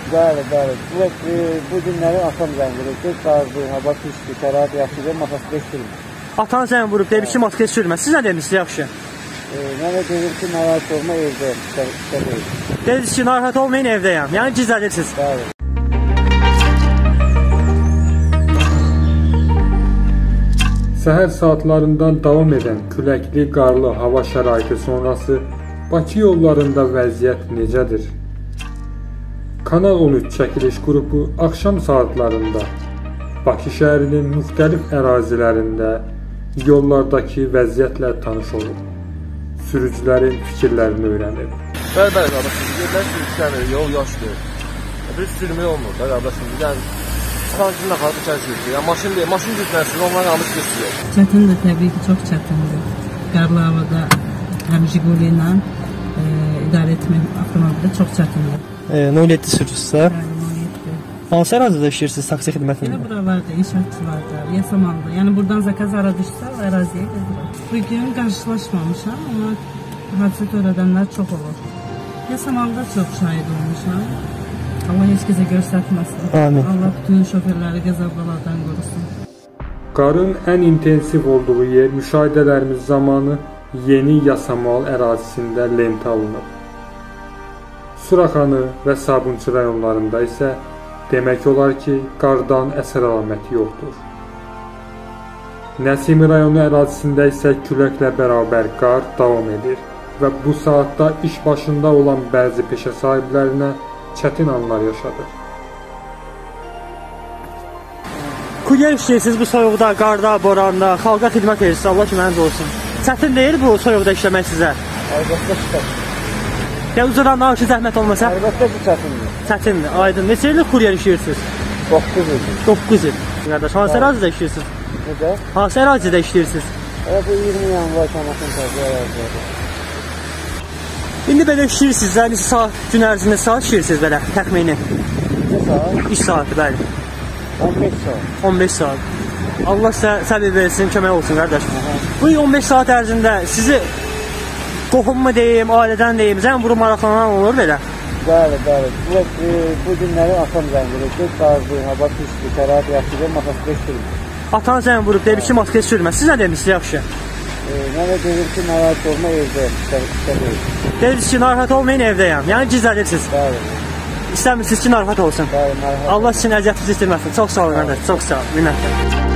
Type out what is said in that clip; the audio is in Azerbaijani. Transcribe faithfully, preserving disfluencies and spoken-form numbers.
Bəli, bəli. Sürekli bu günləri atam zəng verir. Qazdı, hava pisdir, şərait yaxşıdır, masası beşdirmir. Atan zəng vurub, deyib ki, maske sürmə. Siz nə demişsiniz, yaxşı? E, mən də dedim ki, narahat olma, evdəyim, işdə deyil. Dediniz ki, narahat olmayın, evdəyəm. Yəni gizlədirsiniz. Bəli. Səhər saatlarından davam edən küləkli, qarlı hava şəraiti sonrası Bakı yollarında vəziyyət necədir? Kanal on üç çəkiliş qrupu axşam saatlarında Bakı şəhərinin müxtəlif ərazilərində yollardakı vəziyyətlə tanış olub. Sürücülərin fikirlərini öyrənib. Bəli, bəli, qardaşım. Yerlər sürücüləmir, yol yaşdır. Bir sürmək olmur da, qardaşım. Yəni, çıxancının axarı düşən sürücü. Yəni, maşın deyil, maşın düzməsinin onların almış geçiyor. Çətindir, təbii ki, çox çətindir. Qarlı havada həm Jiguli ilə e, idarə etmək avtomobildə çox çətindir. E, nol yeddi sürücüsü. Yəni, nol yeddi. Hansı ərazidə işləyirsiniz taksi xidmətində? Elə buralarda, inşaatçılarda, Yasamalda. Yəni, buradan zakaz ara düşsə, əraziyə gedirəm. Bugün qarşılaşmamışam, amma hadisə törədənlər çox olur. Yasamalda çox şahid olmuşam. Allah heç kəsə göstərməsin. Amin. Allah bütün şoferləri qəzalardan qorusun. Qarın ən intensiv olduğu yer müşahidələrimiz zamanı Yeni Yasamal ərazisində lentə alınıb. Suraxanı və Sabunçu rayonlarında isə demək olar ki, qardan əsər əlaməti yoxdur. Nəsimi rayonu ərazisində isə küləklə bərabər qar davam edir və bu saatda iş başında olan bəzi peşə sahiblərinə çətin anlar yaşadır. Kuryer işləyirsiniz bu soyuqda, qarda, boranda, xalqa xidmət edirsiniz, Allah kimləniz olsun. Çətin deyil bu soyuqda işləmək sizə? Əlbəttə ki, çətindir. Ya uzadan ki, zəhmət olmasa? Əlbəttə ki, çətindir. Çətindir, aydın. Neçə ildir kuryer işləyirsiniz? doqquz il. doqquz il. Qardaş, hansı ərazidə işləyirsiniz? Necə? Hansı ərazidə işləyirsiniz? Elə bu iyirmi yanvar şamasının təzə ərazidir. İndi belə işləyirsiniz, neçə saat, gün ərzində saat işləyirsiniz belə, təxmini? Neçə saat? İş saati, bəli. on beş saat. on beş saat. Allah sizə səbir versin, kömək olsun, qardaş. Bu on beş saat ərzində sizi qohum mu deyim, ailədən deyim, zəng vurub maraqlanan olur belə? Bəli, bəli. Sürekli bu günləri atam zəng verir. Qazdı, hava pisdir, şərait yaxşıdır, masası beşdirmir. Atan zəng vurub, deyib ki, maske sürmə. Siz nə demişsiniz, yaxşı? E, mən də dedim ki, narahat olma, evdəyim, işdə deyil. Dediniz ki, narahat olmayın, evdəyəm. Yəni gizlədirsiniz. Bəli. İstəmirsiniz ki, narahat olsun. Bəli, narahat. Allah sizin əziyyətinizi istirməsin. Çox sağ olun, qardaş. Çox sağ olun. Minnətlər.